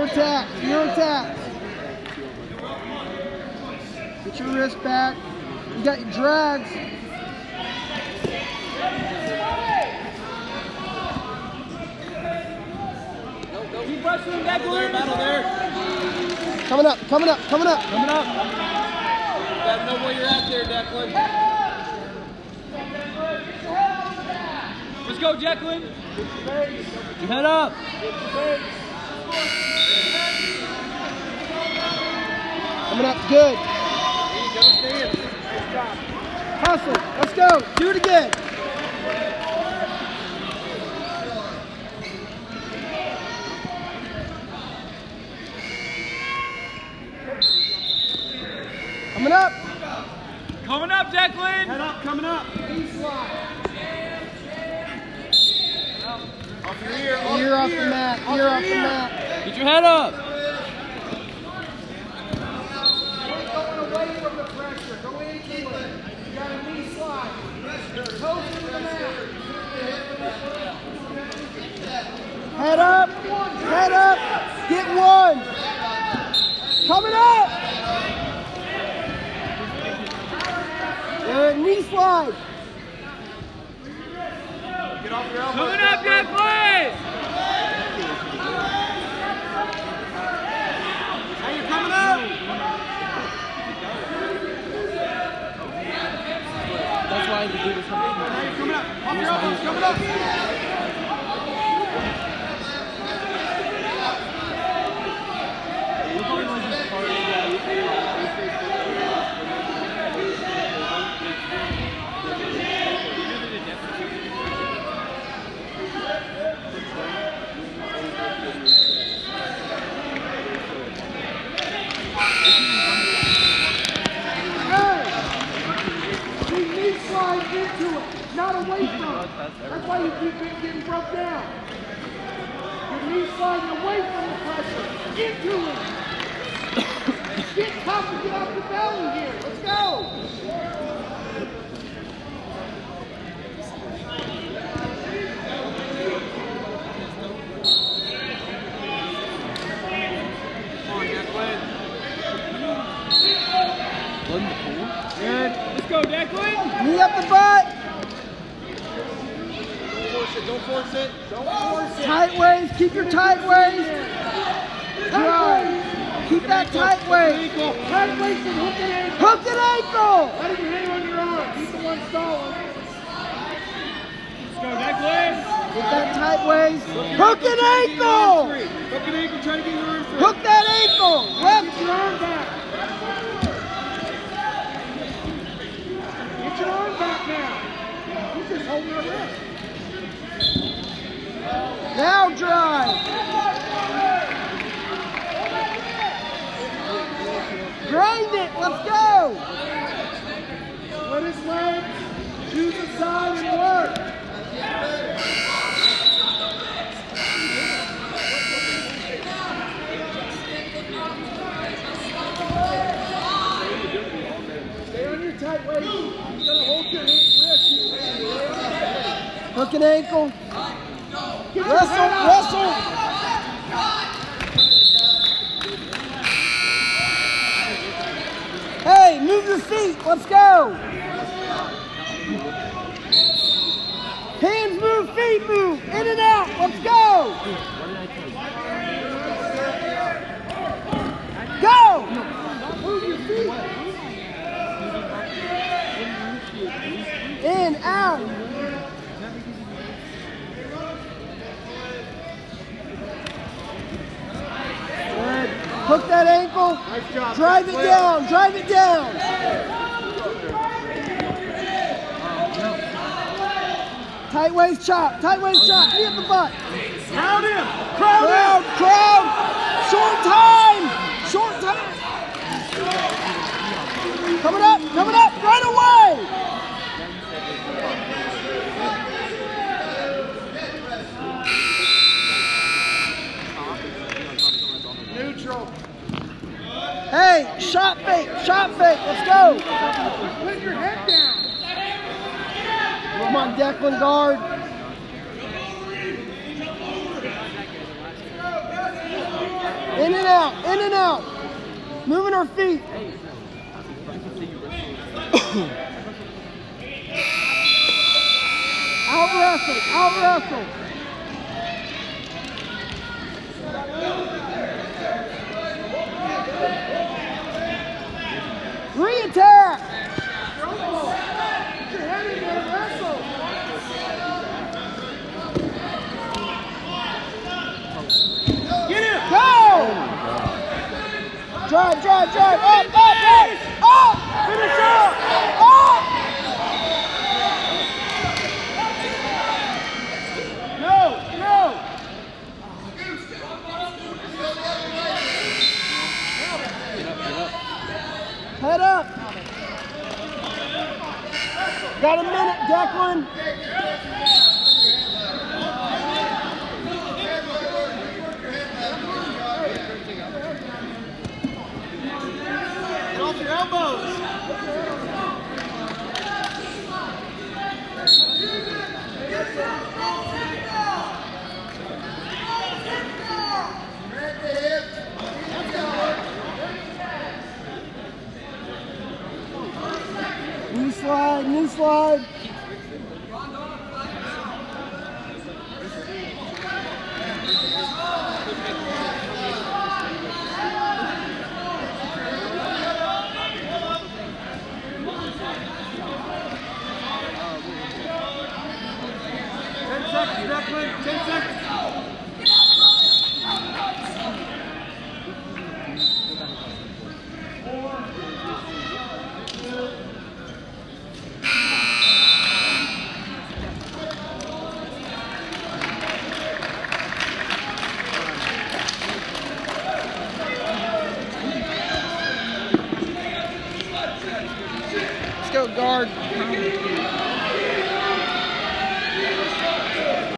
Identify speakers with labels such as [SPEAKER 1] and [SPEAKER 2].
[SPEAKER 1] attack. Your attack. Get your wrist back. You got your drags.
[SPEAKER 2] Keep pressing him, Declan. Battle there.
[SPEAKER 1] Coming up, coming up, coming up.
[SPEAKER 2] Coming up. You gotta know where you're at there, Declan. Let's go, Declan. Your head up.
[SPEAKER 1] Coming up, good.
[SPEAKER 2] There you go, stand. Good job.
[SPEAKER 1] Hustle, let's go. Do it again. Coming up.
[SPEAKER 2] Coming up, Declan. Head up, coming up. Off your ear,
[SPEAKER 1] Ear off the mat, ear off the mat.
[SPEAKER 2] Get your head up.
[SPEAKER 3] Going away from the pressure. Go into it. You got a knee slide. Toes into the mat.
[SPEAKER 1] Head up, head up. Get one. Coming up. Good, knee slide.
[SPEAKER 3] Get off your elbow.
[SPEAKER 2] Coming up, Declan.
[SPEAKER 3] Now you're coming up.
[SPEAKER 2] That's why you do this.
[SPEAKER 3] Now you're coming up. Off your elbows. Coming up. Slide into it, not away from it. That's why you keep getting broke down. Your knee sliding away from the pressure. Into it. Get tough and get off the belly here. Let's go.
[SPEAKER 2] Good. Let's go, Declan.
[SPEAKER 1] Knee up the butt.
[SPEAKER 3] Don't force it. Don't force it.
[SPEAKER 1] Tight waist, keep your tight waist. Drive. Keep that tight waist.
[SPEAKER 3] Tight waist and hook and ankle.
[SPEAKER 1] Hook and ankle.
[SPEAKER 3] Let him hang on your arm. Keep the one stalling.
[SPEAKER 2] Let's go, Declan.
[SPEAKER 1] Get that tight waist. Hook and ankle.
[SPEAKER 3] Hook and ankle, try to get your arm free.
[SPEAKER 1] Hook that ankle. Left.
[SPEAKER 3] Get your arm back. Get your arm back now. He's just holding your wrist.
[SPEAKER 1] Now drive. Grind it. Let's go.
[SPEAKER 3] Split his legs. Choose a side and work. Stay on your tight waist. You gotta hold your wrist.
[SPEAKER 1] Hook and ankle.
[SPEAKER 3] Get your
[SPEAKER 1] Wrestle,
[SPEAKER 3] head up.
[SPEAKER 1] wrestle. Hey, move your feet. Let's go. Hands move, feet move. In and out. Let's go. Go.
[SPEAKER 3] Move your feet.
[SPEAKER 1] In, out. Good. Hook that ankle.
[SPEAKER 3] Nice job.
[SPEAKER 1] Drive it down. Drive it down. Tight waist chop. Tight waist chop. Knee at the butt.
[SPEAKER 3] Crowd him. Crowd
[SPEAKER 1] Crowd.
[SPEAKER 3] him.
[SPEAKER 1] Crowd. Short time. Short time. Coming up. Coming up. Right away.
[SPEAKER 3] Neutral.
[SPEAKER 1] Hey, shot fake. Shot fake. Let's go.
[SPEAKER 3] Put your head down.
[SPEAKER 1] Come on, Declan, guard. In and out, in and out. Moving our feet. Out wrestle, out wrestle. Re-attack.
[SPEAKER 3] Get your head in there, wrestle.
[SPEAKER 1] Get him. Go. Drive, drive, drive. Up, up, up. Up. Finish up. Up. No, no. Head up. Got a minute, Declan.
[SPEAKER 2] Get off your elbows.
[SPEAKER 1] Knee slide, knee slide.
[SPEAKER 2] Declan, 10 seconds.
[SPEAKER 1] Let's go guard.